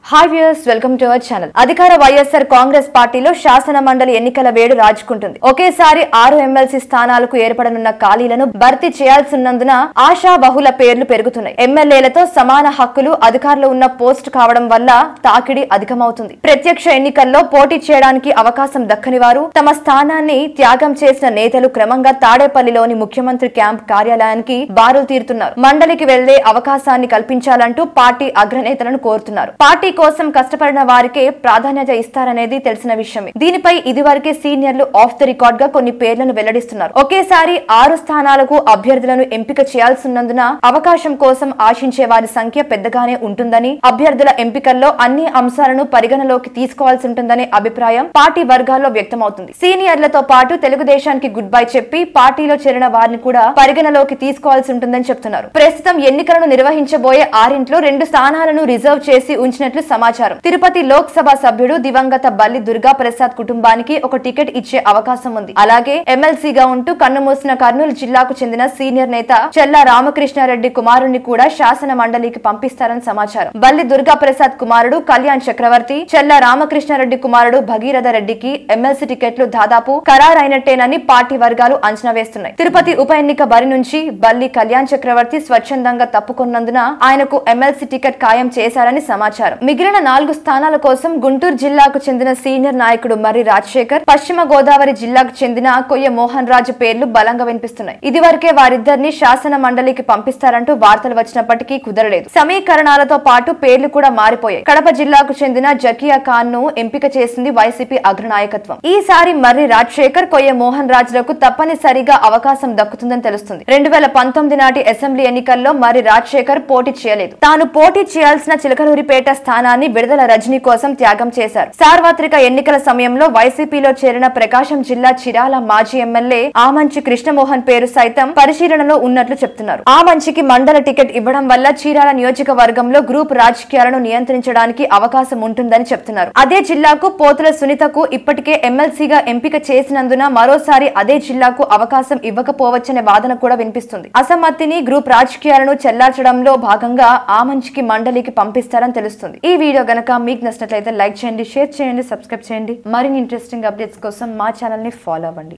Hi viewers, welcome to our channel. అధికార వైఎస్ఆర్ కాంగ్రెస్ పార్టీలో శాసన మండలి ఎన్నికల వేడి రాజుకుంటుంది. ఒకేసారి 6 ఎమ్మెల్సీ స్థానాలకు ఏర్పడనున్న ఖాళీలను భర్తీ చేయాల్సినందున ఆశా బహుళ పేర్లు పెరుగుతున్నాయి. ఎమ్మెల్యేలతో సమాన హక్కులు అధికారులు ఉన్న పోస్టు కావడం వల్ల తాకిడి అధికమవుతుంది. ప్రత్యక్ష ఎన్నికల్లో పోటీ చేయడానికి అవకాశం దక్కని వారు తమ స్థానాన్ని త్యాగం చేసిన నేతలు క్రమంగా తాడేపల్లిలోని ముఖ్యమంత్రి క్యాంప్ కార్యాలయానికి బారులు తీరుతున్నారు. మండలికి వెళ్లే అవకాశాన్ని కల్పించాలంటూ పార్టీ అగ్రనేతలను కోరుతున్నారు. పార్టీ కోసం కష్టపడిన వారికే ప్రాధాన్యత ఇస్తారనేది తెలిసిన విషయమే. దీనిపై ఇదివరకే సీనియర్లు ఆఫ్ ది రికార్డ్ గా కొన్ని పేర్లను వెల్లడిస్తున్నారు. ఒకేసారి 6 స్థానాలకు అభ్యర్థులను ఎంపిక చేయాల్సినందున అవకాశం కోసం ఆశించే వారి సంఖ్య పెద్దగానే ఉంటుందని, అభ్యర్థుల ఎంపికల్లో అన్ని అంశాలను పరిగణలోకి తీసుకోవాల్సి ఉంటుందనే అభిప్రాయం పార్టీ వర్గాల్లో వ్యక్తమవుతుంది. సీనియర్లతో పాటు తెలుగుదేశానికి గుడ్ బై చెప్పి పార్టీలో చేరిన వారిని కూడా పరిగణలోకి తీసుకోవాల్సి ఉంటుందని చెప్తున్నారు. ప్రస్తుతం ఎన్నికలను నిర్వహించబోయే 6 2 స్థానాలను రిజర్వ్ చేసి ఉంచినట్లు సమాచారం. తిరుపతి లోక్సభ సభ్యుడు దివంగత బల్లి దుర్గా ప్రసాద్ కుటుంబానికి ఒక టికెట్ ఇచ్చే అవకాశం ఉంది. అలాగే ఎమ్మెల్సీగా ఉంటూ కన్నుమూసిన కర్నూలు జిల్లాకు చెందిన సీనియర్ నేత చెల్లా రామకృష్ణారెడ్డి కుమారుణ్ణి కూడా శాసన మండలికి పంపిస్తారని సమాచారం. బల్లి దుర్గా ప్రసాద్ కుమారుడు కళ్యాణ్ చక్రవర్తి, చెల్లా రామకృష్ణారెడ్డి కుమారుడు భగీరథ రెడ్డికి ఎమ్మెల్సీ టికెట్లు దాదాపు ఖరారైనట్టేనని పార్టీ వర్గాలు అంచనా వేస్తున్నాయి. తిరుపతి ఉప ఎన్నిక బరి నుంచి బల్లి కళ్యాణ్ చక్రవర్తి స్వచ్ఛందంగా తప్పుకొన్నందున ఆయనకు ఎమ్మెల్సీ టికెట్ ఖాయం చేశారని సమాచారం. మిగిలిన 4 స్థానాల కోసం గుంటూరు జిల్లాకు చెందిన సీనియర్ నాయకుడు మర్రి రాజశేఖర్, పశ్చిమ గోదావరి జిల్లాకు చెందిన కొయ్య మోహన్ రాజు పేర్లు బలంగా వినిపిస్తున్నాయి. ఇదివరకే వారిద్దరిని శాసన మండలికి పంపిస్తారంటూ వార్తలు వచ్చినప్పటికీ కుదరలేదు. సమీకరణాలతో పాటు పేర్లు కూడా మారిపోయాయి. కడప జిల్లాకు చెందిన జకియా ఖాన్ ను ఎంపిక చేసింది వైసీపీ అగ్రనాయకత్వం. ఈసారి మర్రి రాజశేఖర్, కొయ్య మోహన్ రాజులకు తప్పనిసరిగా అవకాశం దక్కుతుందని తెలుస్తుంది. 2019 నాటి అసెంబ్లీ ఎన్నికల్లో మర్రి రాజశేఖర్ పోటీ చేయలేదు. తాను పోటీ చేయాల్సిన చిలకలూరిపేట స్థానాన్ని విడుదల రజనీ కోసం త్యాగం చేశారు. సార్వత్రిక ఎన్నికల సమయంలో వైసీపీలో చేరిన ప్రకాశం జిల్లా చిరాల మాజీ ఎమ్మెల్యే ఆమంచి కృష్ణమోహన్ పేరు సైతం పరిశీలనలో ఉన్నట్లు చెప్తున్నారు. ఆమంచికి మండల టికెట్ ఇవ్వడం వల్ల చీరాల నియోజకవర్గంలో గ్రూప్ రాజకీయాలను నియంత్రించడానికి అవకాశం ఉంటుందని చెప్తున్నారు. అదే జిల్లాకు పోతుల సునీతకు ఇప్పటికే ఎమ్మెల్సీగా ఎంపిక చేసినందున మరోసారి అదే జిల్లాకు అవకాశం ఇవ్వకపోవచ్చనే వాదన కూడా వినిపిస్తుంది. అసమ్మతిని గ్రూప్ రాజకీయాలను చెల్లార్చడంలో భాగంగా ఆమంచికి మండలికి పంపిస్తారని తెలుస్తుంది. ఈ వీడియో గనక మీకు నచ్చినట్లయితే లైక్ చేయండి, షేర్ చేయండి, సబ్స్క్రైబ్ చేయండి. మరిన్ని ఇంట్రెస్టింగ్ అప్డేట్స్ కోసం మా ఛానల్ ని ఫాలో అవ్వండి.